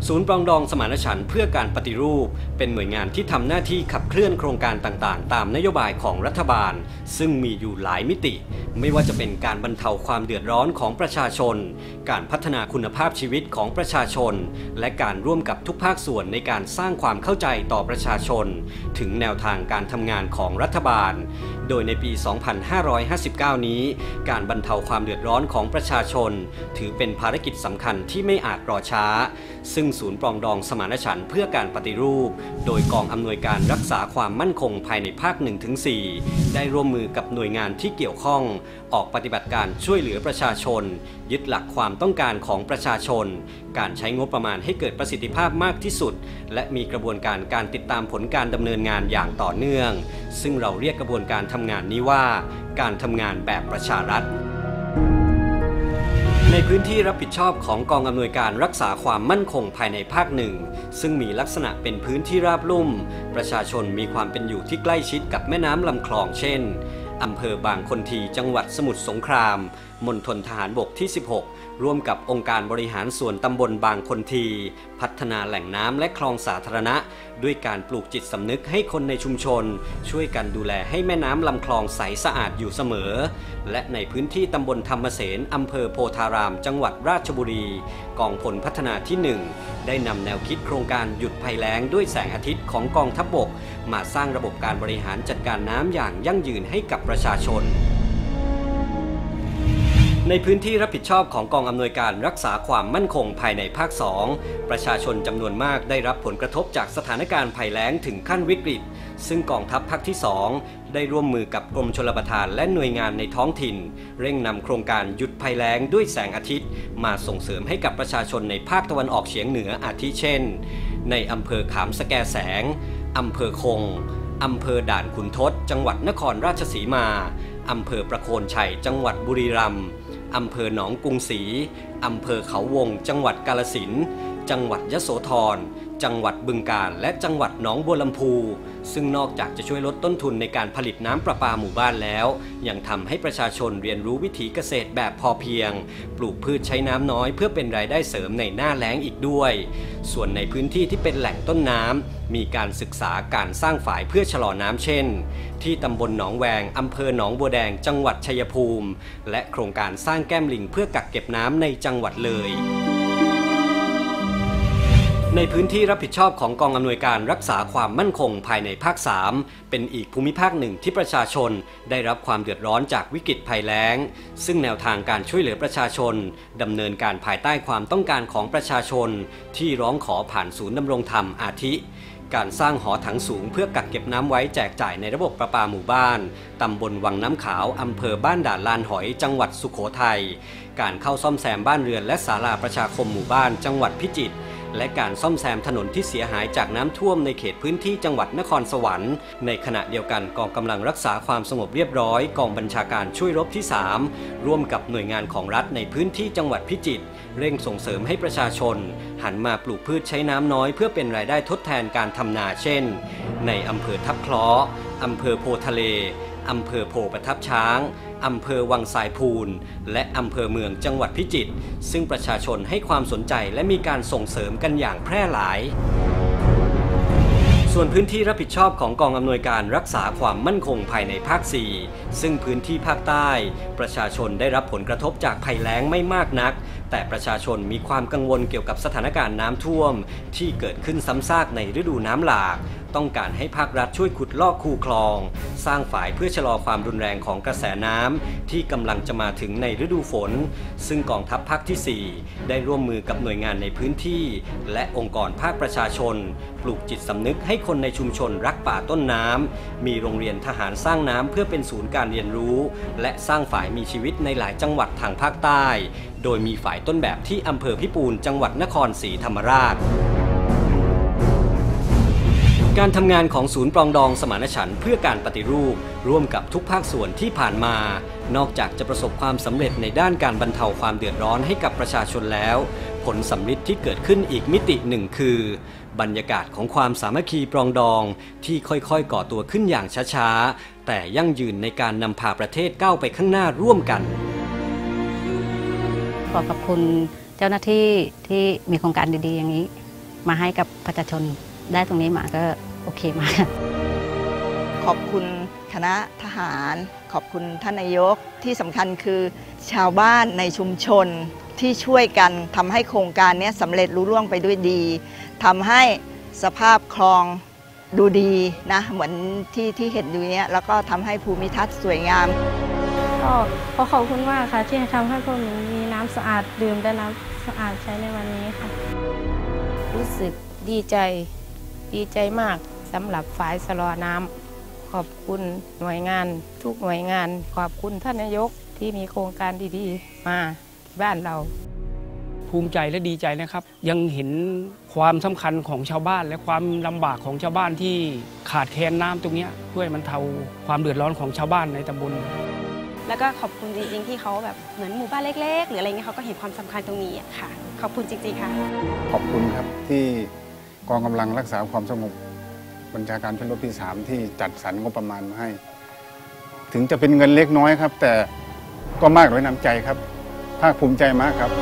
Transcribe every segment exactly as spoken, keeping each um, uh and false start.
ศูนย์ปรองดองสมานฉันท์เพื่อการปฏิรูปเป็นหน่วยงานที่ทำหน้าที่ขับเคลื่อนโครงการต่างๆตามนโยบายของรัฐบาลซึ่งมีอยู่หลายมิติไม่ว่าจะเป็นการบรรเทาความเดือดร้อนของประชาชนการพัฒนาคุณภาพชีวิตของประชาชนและการร่วมกับทุกภาคส่วนในการสร้างความเข้าใจต่อประชาชนถึงแนวทางการทำงานของรัฐบาลโดยในปี สองพันห้าร้อยห้าสิบเก้า นี้การบรรเทาความเดือดร้อนของประชาชนถือเป็นภารกิจสำคัญที่ไม่อาจรอช้าซึ่งศูนย์ปรองดองสมานฉันท์เพื่อการปฏิรูปโดยกองอำนวยการรักษาความมั่นคงภายในภาค หนึ่งถึงสี่ ได้ร่วมมือกับหน่วยงานที่เกี่ยวข้องออกปฏิบัติการช่วยเหลือประชาชนยึดหลักความต้องการของประชาชนการใช้งบประมาณให้เกิดประสิทธิภาพมากที่สุดและมีกระบวนการการติดตามผลการดำเนินงานอย่างต่อเนื่องซึ่งเราเรียกกระบวนการทำงานนี้ว่าการทำงานแบบประชารัฐในพื้นที่รับผิดชอบของกองอำนวยการรักษาความมั่นคงภายในภาคหนึ่งซึ่งมีลักษณะเป็นพื้นที่ราบลุ่มประชาชนมีความเป็นอยู่ที่ใกล้ชิดกับแม่น้ำลำคลองเช่นอำเภอบางคนทีจังหวัดสมุทรสงครามมณฑลทหารบกที่สิบหกร่วมกับองค์การบริหารส่วนตำบลบางคนทีพัฒนาแหล่งน้ำและคลองสาธารณะด้วยการปลูกจิตสำนึกให้คนในชุมชนช่วยกันดูแลให้แม่น้ำลำคลองใสสะอาดอยู่เสมอและในพื้นที่ตำบลธรรมเสนอำเภอโพธารามจังหวัดราชบุรีกองพลพัฒนาที่หนึ่งได้นำแนวคิดโครงการหยุดภัยแล้งด้วยแสงอาทิตย์ของกองทัพบกมาสร้างระบบการบริหารจัดการน้ำอย่างยั่งยืนให้กับประชาชนในพื้นที่รับผิดชอบของกองอำนวยการรักษาความมั่นคงภายในภาคสองประชาชนจำนวนมากได้รับผลกระทบจากสถานการณ์ภัยแล้งถึงขั้นวิกฤตซึ่งกองทัพภาคที่สองได้ร่วมมือกับกรมชลประทานและหน่วยงานในท้องถิ่นเร่งนำโครงการหยุดภัยแล้งด้วยแสงอาทิตย์มาส่งเสริมให้กับประชาชนในภาคตะวันออกเฉียงเหนืออาทิเช่นในอำเภอขามสแกแสงอำเภอคงอำเภอด่านขุนทดจังหวัดนครราชสีมาอำเภอประโคนชัยจังหวัดบุรีรัมย์อำเภอหนองกรุงศรีอำเภอเขาวงจังหวัดกาฬสินธุ์จังหวัดยโสธรจังหวัดบึงกาฬและจังหวัดหนองบัวลำพูซึ่งนอกจากจะช่วยลดต้นทุนในการผลิตน้ำประปาหมู่บ้านแล้วยังทำให้ประชาชนเรียนรู้วิถีเกษตรแบบพอเพียงปลูกพืชใช้น้ำน้อยเพื่อเป็นรายได้เสริมในหน้าแล้งอีกด้วยส่วนในพื้นที่ที่เป็นแหล่งต้นน้ำมีการศึกษาการสร้างฝายเพื่อชะลอน้ำเช่นที่ตำบลหนองแวงอำเภอหนองบัวแดงจังหวัดชัยภูมิและโครงการสร้างแก้มลิงเพื่อกักเก็บน้ำในจังหวัดเลยในพื้นที่รับผิดชอบของกองอำนวยการรักษาความมั่นคงภายในภาคสามเป็นอีกภูมิภาคหนึ่งที่ประชาชนได้รับความเดือดร้อนจากวิกฤตภัยแล้งซึ่งแนวทางการช่วยเหลือประชาชนดำเนินการภายใต้ความต้องการของประชาชนที่ร้องขอผ่านศูนย์ดำรงธรรมอาทิการสร้างหอถังสูงเพื่อกักเก็บน้ำไว้แจกจ่ายในระบบประปาหมู่บ้านตำบลวังน้ำขาวอำเภอบ้านด่านลานหอยจังหวัดสุโขทัยการเข้าซ่อมแซมบ้านเรือนและศาลาประชาคมหมู่บ้านจังหวัดพิจิตรและการซ่อมแซมถนนที่เสียหายจากน้ำท่วมในเขตพื้นที่จังหวัดนครสวรรค์ในขณะเดียวกันกองกำลังรักษาความสงบเรียบร้อยกองบัญชาการช่วยรบที่สามร่วมกับหน่วยงานของรัฐในพื้นที่จังหวัดพิจิตรเร่งส่งเสริมให้ประชาชนหันมาปลูกพืชใช้น้ำน้อยเพื่อเป็นรายได้ทดแทนการทำนาเช่นในอำเภอทับคล้ออำเภอโพทะเลอำเภอโพประทับช้างอำเภอวังสายพูนและอำเภอเมืองจังหวัดพิจิตรซึ่งประชาชนให้ความสนใจและมีการส่งเสริมกันอย่างแพร่หลายส่วนพื้นที่รับผิดชอบของกองอำนวยการรักษาความมั่นคงภายในภาคสี่ซึ่งพื้นที่ภาคใต้ประชาชนได้รับผลกระทบจากภัยแล้งไม่มากนักแต่ประชาชนมีความกังวลเกี่ยวกับสถานการณ์น้ำท่วมที่เกิดขึ้นซ้ำซากในฤดูน้ำหลากต้องการให้ภาครัฐช่วยขุดลอกคูคลองสร้างฝายเพื่อชะลอความรุนแรงของกระแสน้ำที่กำลังจะมาถึงในฤดูฝนซึ่งกองทัพภาคที่สี่ได้ร่วมมือกับหน่วยงานในพื้นที่และองค์กรภาคประชาชนปลูกจิตสำนึกให้คนในชุมชนรักป่าต้นน้ำมีโรงเรียนทหารสร้างน้ำเพื่อเป็นศูนย์การเรียนรู้และสร้างฝายมีชีวิตในหลายจังหวัดทางภาคใต้โดยมีฝายต้นแบบที่อำเภอพิปูนจังหวัดนครศรีธรรมราชการทำงานของศูนย์ปรองดองสมานฉันท์เพื่อการปฏิรูปร่วมกับทุกภาคส่วนที่ผ่านมานอกจากจะประสบความสำเร็จในด้านการบรรเทาความเดือดร้อนให้กับประชาชนแล้วผลสำลิดที่เกิดขึ้นอีกมิติหนึ่งคือบรรยากาศของความสามัคคีปรองดองที่ค่อยๆก่อตัวขึ้นอย่างช้าๆแต่ยั่งยืนในการนำพาประเทศก้าวไปข้างหน้าร่วมกันขอขอบคุณเจ้าหน้าที่ที่มีโครงการดีๆอย่างนี้มาให้กับประชาชนได้ตรงนี้มาก็โอเคมากขอบคุณคณะทหารขอบคุณท่านนายกที่สำคัญคือชาวบ้านในชุมชนที่ช่วยกันทำให้โครงการนี้สำเร็จลุล่วงไปด้วยดีทำให้สภาพคลองดูดีนะเหมือนที่ที่เห็นอยู่เนี้ยแล้วก็ทำให้ภูมิทัศน์สวยงามก็ขอขอบคุณมากค่ะที่ทำให้พวกหนูมีน้ำสะอาดดื่มได้น้ำสะอาดใช้ในวันนี้ค่ะรู้สึกดีใจดีใจมากสำหรับฝ่ายสลอน้ำขอบคุณหน่วยงานทุกหน่วยงานขอบคุณท่านนายกที่มีโครงการดีๆมาที่บ้านเราภูมิใจและดีใจนะครับยังเห็นความสำคัญของชาวบ้านและความลำบากของชาวบ้านที่ขาดแคลนน้ำตรงนี้ช่วยบรรเทาความเดือดร้อนของชาวบ้านในตำบลแล้วก็ขอบคุณจริงๆที่เขาแบบเหมือนหมู่บ้านเล็กๆหรืออะไรเงี้ยเขาก็เห็นความสำคัญตรงนี้ค่ะขอบคุณจริงๆค่ะขอบคุณครับที่กองกำลังรักษาความสงบบัญชาการชนรบที่สามที่จัดสรรงบประมาณมาให้ถึงจะเป็นเงินเล็กน้อยครับแต่ก็มากด้วยน้ำใจครับภาคภูมิใจมากครับ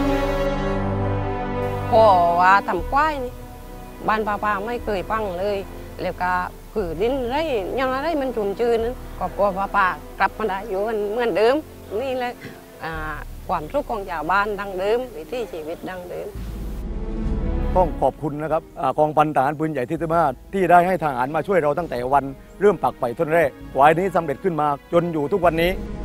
พ่อว่าทำควายนี่บ้านป้าๆไม่เคยฟังเลยแล้วก็ผืนดินไรยังอะไรมันจุนจืนนั้นก็กลัวป้าๆกลับมาได้อยู่กันเหมือนเดิมนี่แหละความทุกข์ของชาวบ้านดังเดิมวิถีชีวิตดังเดิมต้องขอบคุณนะครับกองพันทหารปืนใหญ่ที่สิบห้าที่ได้ให้ทหารมาช่วยเราตั้งแต่วันเริ่มปักไปต้นแรกกว่านี้สำเร็จขึ้นมาจนอยู่ทุกวันนี้